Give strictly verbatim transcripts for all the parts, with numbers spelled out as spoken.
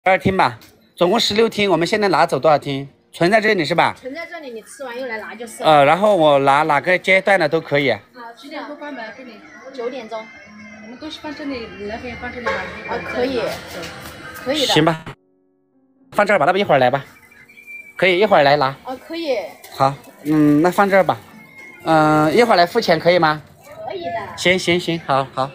二厅吧，总共十六厅，我们现在拿走多少厅？存在这里是吧？ 存在这里，你吃完又来拿就是了。 呃，然后我拿哪个阶段的都可以。 好，几点钟关门？这里九点钟。我们都是放这里，那边放这里吧。啊，可以，可以的。 行吧，放这儿吧，那不一会儿来吧。可以，一会儿来拿。 啊，可以。 好，嗯，那放这儿吧。嗯、呃，一会儿来付钱可以吗？ 可以的。 行行行，好好。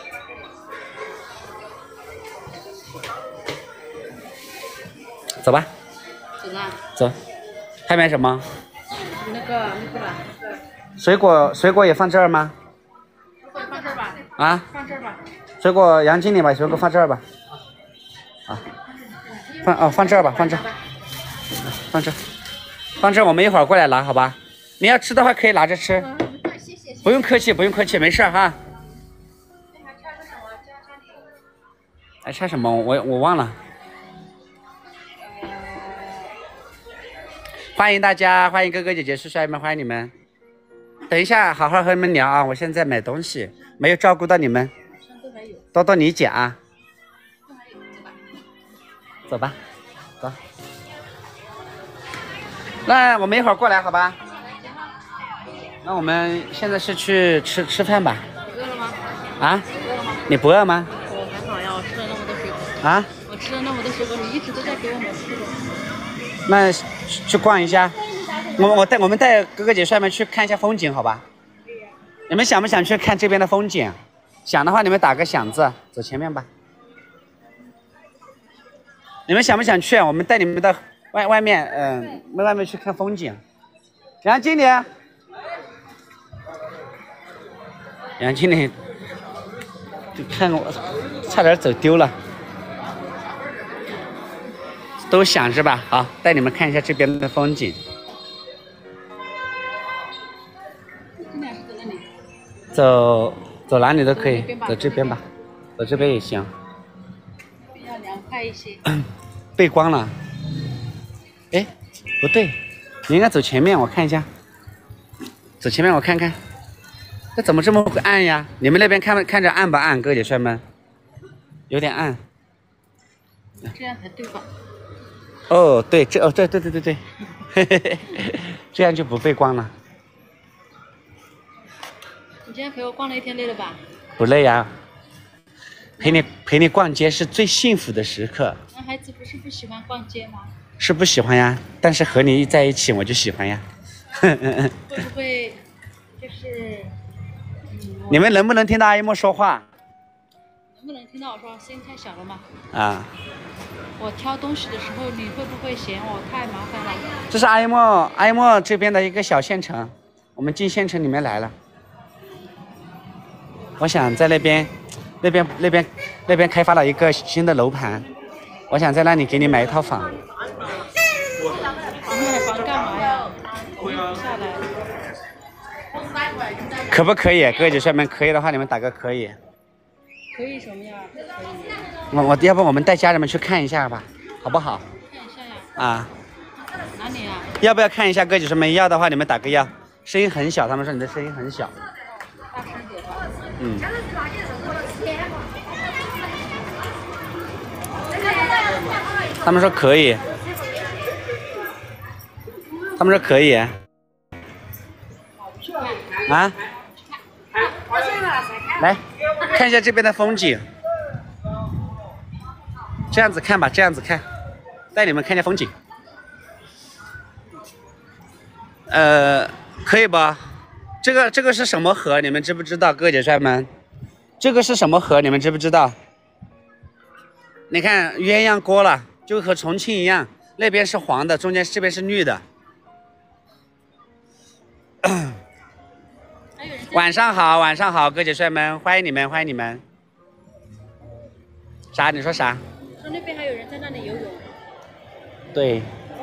走吧。 走了。 走。还买什么？ 那个那个吧。 水果水果也放这儿吗？ 放这儿吧。 啊？ 放这儿吧。 水果杨经理把水果放这儿吧。啊。放哦，放这儿吧，放这儿。放这儿，放这儿，我们一会儿过来拿，好吧？你要吃的话可以拿着吃。 嗯，谢谢。 不用客气，不用客气，没事哈。 还差个什么？加上你。 还差什么？我我忘了。欢迎大家，欢迎哥哥姐姐、叔叔阿姨们，欢迎你们。等一下，好好和你们聊啊！我现在买东西，没有照顾到你们，多多理解啊。走吧，走。那我们一会儿过来，好吧？那我们现在是去吃吃饭吧？ 饿了吗？ 啊？ 饿了吗？ 你不饿吗？ 我还好呀，我吃了那么多水果。 啊？ 我吃了那么多水果，你一直都在给我们吃的。 那去逛一下，我我带我们带哥哥姐姐们去看一下风景，好吧？你们想不想去看这边的风景？想的话，你们打个响字，走前面吧。你们想不想去？我们带你们到外外面，嗯、呃，外面去看风景。杨经理，杨经理，就看我，差点走丢了。都想是吧？好，带你们看一下这边的风景。走走哪里都可以，走这边吧，走这边也行。 比较凉快一些。 背光了。哎，不对，你应该走前面，我看一下。走前面我看看。这怎么这么暗呀？你们那边看看着暗不暗，哥姐帅们？有点暗。 这样才对吧？ 哦，对，这哦，对对对对对，嘿嘿嘿，这样就不背光了。 你今天陪我逛了一天，累了吧？ 不累呀、啊，陪你陪你逛街是最幸福的时刻。 男孩子不是不喜欢逛街吗？ 是不喜欢呀，但是和你在一起我就喜欢呀。 会不会就是？嗯、 你们能不能听到阿姨莫说话？ 能不能听到我说声音太小了吗？ 啊。 我挑东西的时候，你会不会嫌我太麻烦了？ 这是阿伊莫阿伊莫这边的一个小县城，我们进县城里面来了。我想在那边，那边那边那边开发了一个新的楼盘，我想在那里给你买一套房。 你买房干嘛呀？我不下来。 可不可以？各位姐妹们，可以的话你们打个可以。 可以什么呀？可以。 我我要不我们带家人们去看一下吧，好不好？ 看一下呀。 啊。 哪里啊？ 要不要看一下？哥姐们要的话，你们打个要。声音很小，他们说你的声音很小。 大声点吧。 嗯。他们说可以。他们说可以。啊？来看一下这边的风景。这样子看吧，这样子看，带你们看一下风景。呃，可以吧？这个这个是什么河？你们知不知道，哥姐帅们？这个是什么河？你们知不知道？你看鸳鸯锅了，就和重庆一样，那边是黄的，中间这边是绿的。晚上好，晚上好，哥姐帅们，欢迎你们，欢迎你们。啥？你说啥？ 说那边还有人在那里游泳。 对。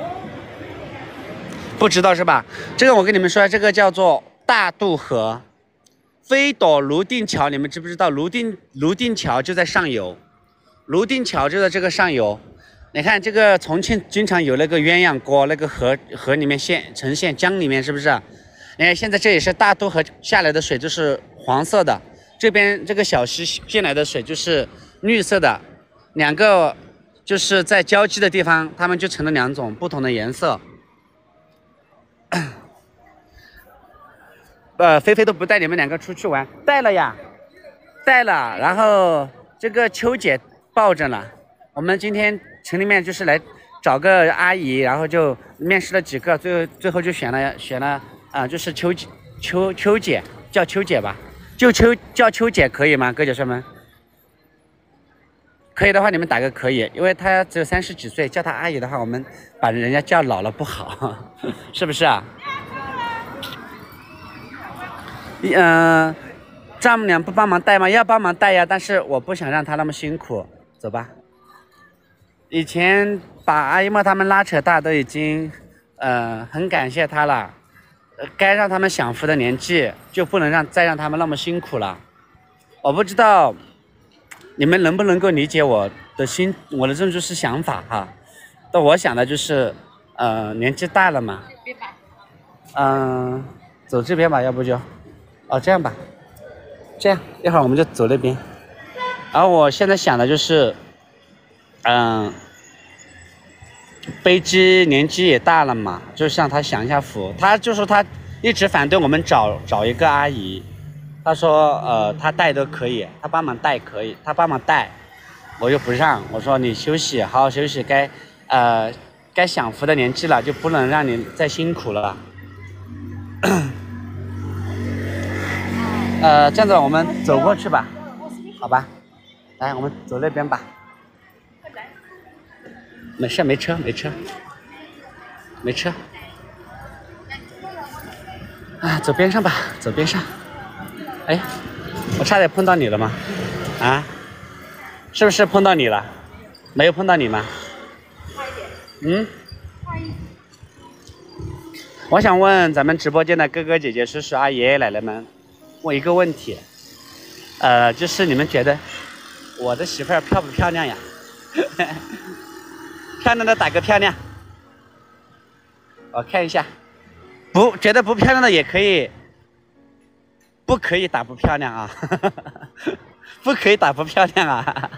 不知道是吧？这个我跟你们说，这个叫做大渡河，飞斗泸定桥，你们知不知道？泸定泸定桥就在上游，泸定桥就在这个上游。你看这个重庆经常有那个鸳鸯锅，那个河河里面现呈现江里面，是不是？你看现在这也是大渡河下来的水，就是黄色的，这边这个小溪进来的水就是绿色的，两个就是在交际的地方，它们就成了两种不同的颜色。呃，菲菲都不带你们两个出去玩，带了呀，带了。然后这个秋姐抱着呢。我们今天群里面就是来找个阿姨，然后就面试了几个，最后最后就选了选了啊、呃，就是秋姐秋秋姐，叫秋姐吧，就秋叫秋姐可以吗？哥姐妹们，可以的话你们打个可以，因为她只有三十几岁，叫她阿姨的话，我们把人家叫老了不好，是不是啊？嗯、呃，丈母娘不帮忙带吗？要帮忙带呀，但是我不想让她那么辛苦，走吧。以前把阿姨们他们拉扯大都已经，呃，很感谢她了。呃，该让他们享福的年纪，就不能让再让他们那么辛苦了。我不知道你们能不能够理解我的心，我的这种就是想法哈。但我想的就是，呃，年纪大了嘛，嗯、呃，走这边吧，要不就。哦，这样吧，这样一会儿我们就走那边。然后我现在想的就是，嗯、呃，飞机年纪也大了嘛，就向他享一下福。他就说他一直反对我们找找一个阿姨，他说呃他带都可以，他帮忙带可以，他帮忙带，我又不让，我说你休息，好好休息，该呃该享福的年纪了，就不能让你再辛苦了。呃，这样子我们走过去吧，好吧？来，我们走那边吧。没事，没车，没车，没车。啊，走边上吧，走边上。哎，我差点碰到你了吗？啊？是不是碰到你了？没有碰到你吗？ 快一点。 嗯？ 快一点。 我想问咱们直播间的哥哥姐姐、叔叔阿姨、爷爷奶奶们，问一个问题，呃，就是你们觉得我的媳妇儿漂不漂亮呀？漂亮的打个漂亮，我看一下，不觉得不漂亮的也可以，不可以打不漂亮啊，不可以打不漂亮啊。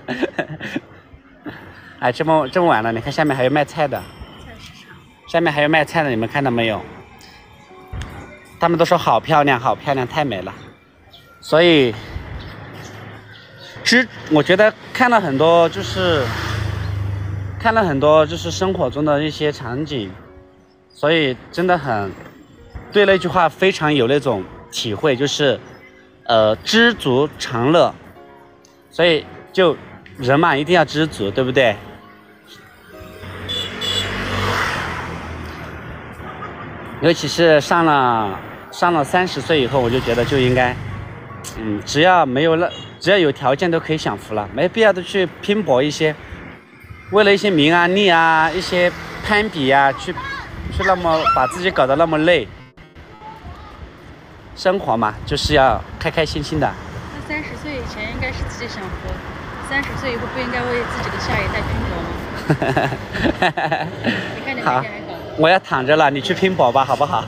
哎，这么这么晚了，你看下面还有卖菜的， 菜市场。 下面还有卖菜的，你们看到没有？他们都说好漂亮，好漂亮，太美了。所以，之我觉得看了很多，就是看了很多，就是生活中的一些场景，所以真的很对那句话非常有那种体会，就是呃知足常乐。所以就人嘛，一定要知足，对不对？尤其是上了上了三十岁以后，我就觉得就应该。嗯，只要没有了，只要有条件都可以享福了，没必要的去拼搏一些，为了一些名啊利啊，一些攀比呀、啊，去去那么把自己搞得那么累。生活嘛，就是要开开心心的。 那三十岁以前应该是自己享福，三十岁以后不应该为自己的下一代拼搏吗？你看你每天还搞。 我要躺着了，你去拼搏吧，好不好？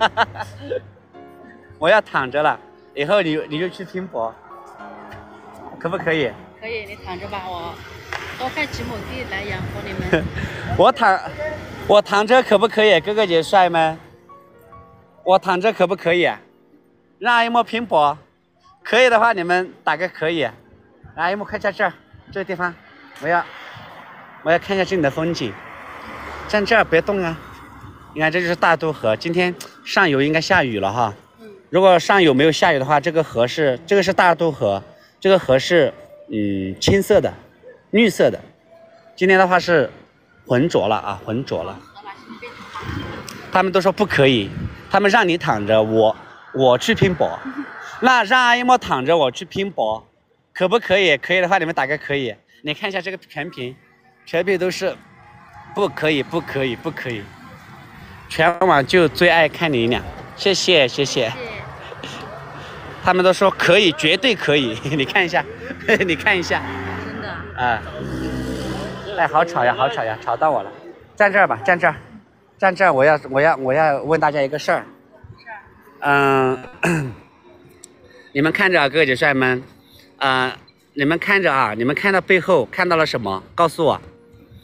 我要躺着了。以后你你就去拼搏，可不可以？ 可以，你躺着吧，我多盖几亩地来养活你们。 我躺，我躺着可不可以？哥哥姐帅们，我躺着可不可以？让阿姨们拼搏，可以的话你们打个可以。阿姨们快在这儿，这个地方，我要我要看一下这里的风景。站这儿别动啊！你看这就是大渡河，今天上游应该下雨了哈。如果上游没有下雨的话，这个河是这个是大渡河，这个河是嗯青色的、绿色的。今天的话是浑浊了啊，浑浊了。他们都说不可以，他们让你躺着，我我去拼搏。那让阿姨们躺着，我去拼搏，可不可以？可以的话，你们打个可以。你看一下这个全屏，全屏都是不可以，不可以，不可以。全网就最爱看你俩，谢谢谢谢。他们都说可以，绝对可以。你看一下，你看一下， 真的啊！哎，好吵呀，好吵呀，吵到我了。站这儿吧，站这儿，站这儿。我要，我要，我要问大家一个事儿。嗯，你们看着啊，哥哥姐帅们，啊、呃，你们看着啊，你们看到背后看到了什么？告诉我。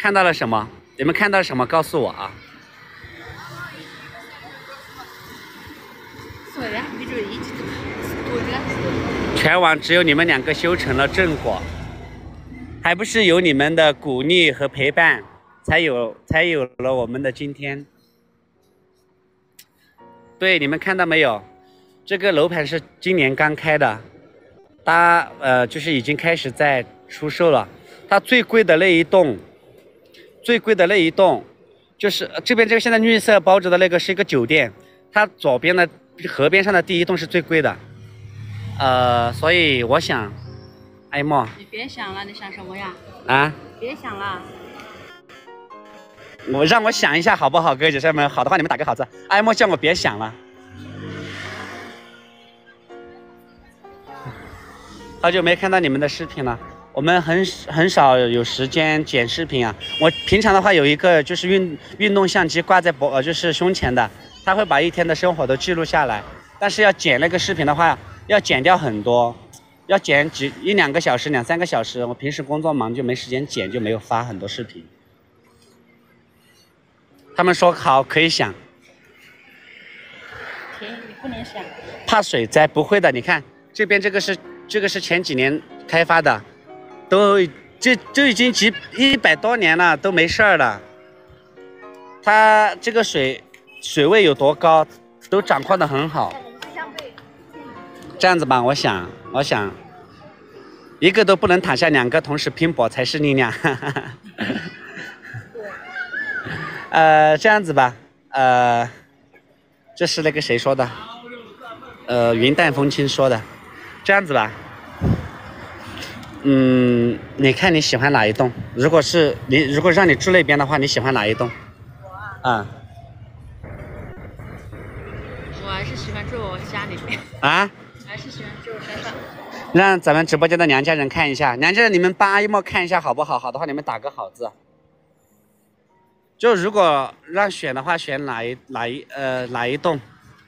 看到了什么？你们看到了什么？告诉我啊！全网只有你们两个修成了正果，还不是有你们的鼓励和陪伴，才有才有了我们的今天。对，你们看到没有？这个楼盘是今年刚开的，它呃就是已经开始在出售了。它最贵的那一栋，最贵的那一栋，就是这边这个现在绿色包着的那个是一个酒店，它左边的河边上的第一栋是最贵的。呃，所以我想，艾莫， 你别想了，你想什么呀？ 啊？ 别想了。 我让我想一下好不好，各位姐妹们，好的话你们打个好字。艾莫叫我别想了。好久没看到你们的视频了，我们很很少有时间剪视频啊。我平常的话有一个就是运运动相机挂在脖呃就是胸前的，它会把一天的生活都记录下来。但是要剪那个视频的话，要剪掉很多，要剪几一两个小时、两三个小时。我平时工作忙就没时间剪，就没有发很多视频。他们说好可以想， 停，你不能想。 怕水灾不会的，你看这边这个是这个是前几年开发的，都这就已经几一百多年了都没事儿了。它这个水水位有多高，都掌控得很好。这样子吧，我想我想一个都不能躺下，两个同时拼搏才是力量。呃，这样子吧，呃，这是那个谁说的？呃，云淡风轻说的。这样子吧，嗯，你看你喜欢哪一栋？如果是你，如果让你住那边的话，你喜欢哪一栋？ 我啊。 啊。 我还是喜欢住我家里面。 啊？ 还是喜欢住山上。 让咱们直播间的娘家人看一下，娘家人你们帮阿一莫看一下好不好？好的话你们打个好字。就如果让选的话，选哪一哪一呃哪一栋？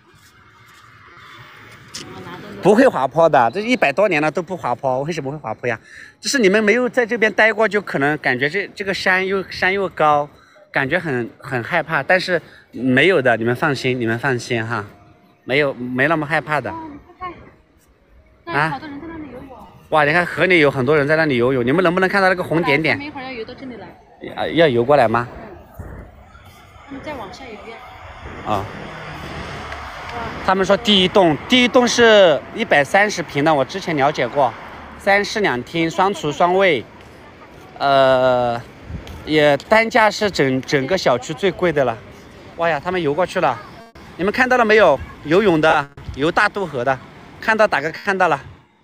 不会滑坡的，这一百多年了都不滑坡，为什么会滑坡呀？就是你们没有在这边待过，就可能感觉这这个山又山又高，感觉很很害怕。但是没有的，你们放心，你们放心哈，没有没那么害怕的。 哦，你看看，那有好多人在那里游泳。 哇，你看河里有很多人在那里游泳，你们能不能看到那个红点点？ 他们一会儿要游到这里来。 啊，要游过来吗？ 他们再往下一边。 啊。他们说第一栋，第一栋是一百三十平的，我之前了解过，三室两厅，双厨双卫，呃，也单价是整整个小区最贵的了。哇呀，他们游过去了，你们看到了没有？游泳的，游大渡河的，看到打个看到了。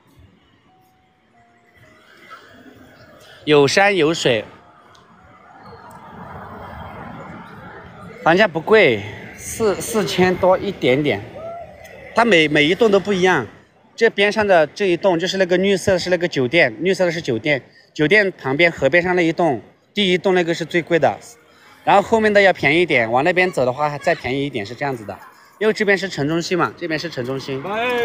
有山有水，房价不贵。四四千多一点点，它每每一栋都不一样。这边上的这一栋就是那个绿色的是那个酒店，绿色的是酒店，酒店旁边河边上那一栋，第一栋那个是最贵的，然后后面的要便宜一点，往那边走的话还再便宜一点，是这样子的。因为这边是城中心嘛，这边是城中心。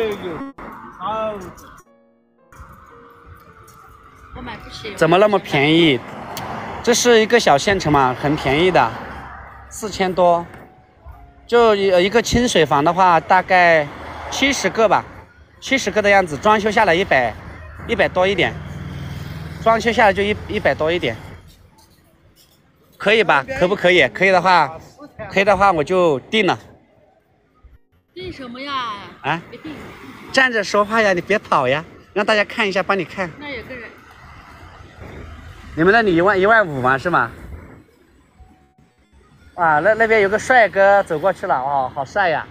我买不起。 怎么那么便宜？这是一个小县城嘛，很便宜的，四千多。就一个清水房的话，大概七十个吧，七十个的样子，装修下来一百，一百多一点，装修下来就一一百多一点，可以吧？可不可以？可以的话，可以的话我就定了。 定什么呀？ 啊？站着说话呀，你别跑呀，让大家看一下，帮你看。 那有个人。 你们那里一万一万五吗？是吗？啊，那那边有个帅哥走过去了，哦，好帅呀！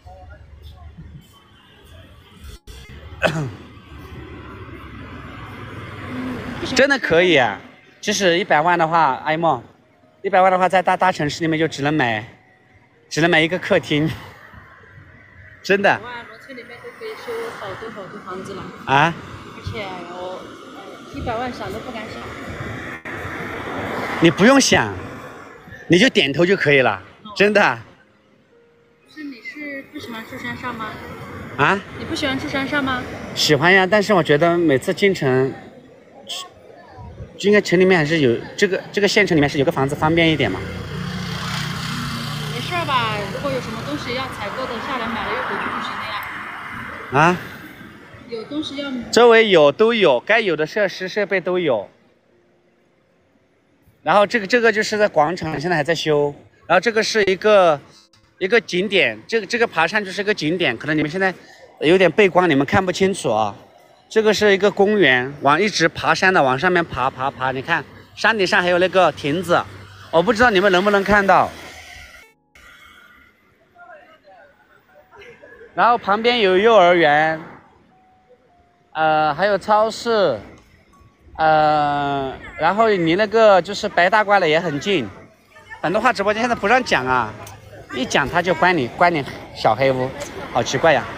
真的可以啊！其实一百万的话，艾梦，一百万的话，在大大城市里面就只能买，只能买一个客厅，真的。 哇，农村里面都可以修好多好多房子了。 啊？ 而且我一百万想都不敢想。 你不用想。你就点头就可以了，真的。 是你是不喜欢住山上吗？ 啊？ 你不喜欢住山上吗？ 喜欢呀，但是我觉得每次进城， 就应该城里面还是有这个这个县城里面是有个房子方便一点嘛。 没事吧？如果有什么东西要采购的，下来买了又回去就行了呀。 啊？ 有东西要。 周围有都有，该有的设施设备都有。然后这个这个就是在广场，现在还在修。然后这个是一个一个景点，这个这个爬山就是一个景点，可能你们现在有点背光，你们看不清楚啊。这个是一个公园，往一直爬山的，往上面爬爬爬。你看山顶上还有那个亭子，我不知道你们能不能看到。然后旁边有幼儿园，呃，还有超市，呃，然后离那个就是白大褂的也很近。本土话直播间现在不让讲啊，一讲他就关你关你小黑屋，好奇怪呀。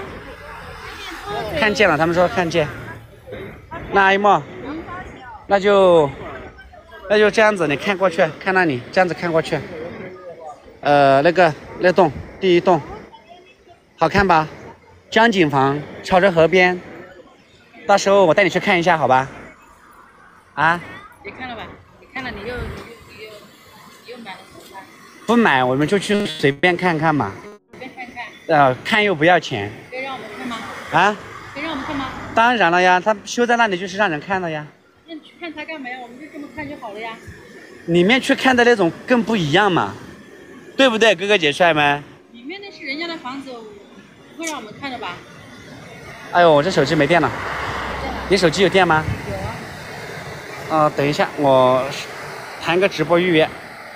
看见了，他们说看见。那阿姨莫，那就那就这样子，你看过去，看那里，这样子看过去。呃，那个那栋第一栋，好看吧？江景房，朝着河边。到时候我带你去看一下，好吧？啊？ 别看了吧，你看了你又你又你又你又买了什么？ 不买，我们就去随便看看嘛。 随便看看。 呃，看又不要钱。 可以让我们看吗？ 啊？ 可以让我们看吗？ 当然了呀，他修在那里就是让人看的呀。 那你去看它干嘛呀？我们就这么看就好了呀。 里面去看的那种更不一样嘛，对不对，哥哥姐帅们？ 里面那是人家的房子，不会让我们看的吧？ 哎呦，我这手机没电了。你手机有电吗？ 有啊。 哦，等一下，我谈个直播预约。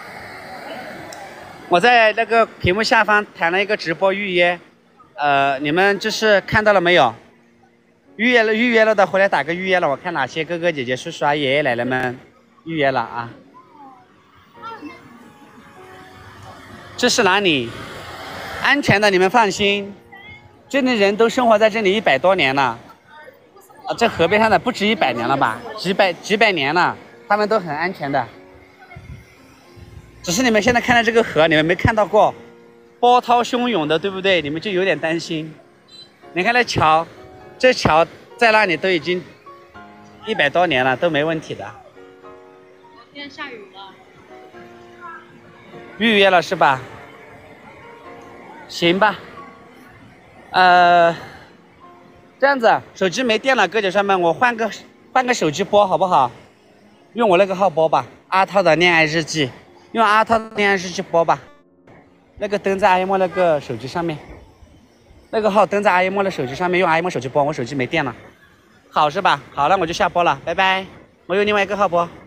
我在那个屏幕下方谈了一个直播预约，呃，你们就是看到了没有？预约了，预约了的回来打个预约了，我看哪些哥哥姐姐、叔叔啊、爷爷奶奶们预约了啊？这是哪里？安全的，你们放心。这里人都生活在这里一百多年了，啊，这河边上的不止一百年了吧？几百几百年了，他们都很安全的。只是你们现在看到这个河，你们没看到过，波涛汹涌的，对不对？你们就有点担心。你看那桥，这桥在那里都已经一百多年了，都没问题的。 昨天下雨了。 预约了是吧？行吧。呃，这样子，手机没电了，哥姐妹们，我换个换个手机播好不好？用我那个号播吧，阿涛的恋爱日记，用阿涛的恋爱日记播吧。那个登在阿一莫那个手机上面，那个号登在阿一莫的手机上面，用阿一莫手机播，我手机没电了，好是吧？好了，我就下播了，拜拜。我用另外一个号播。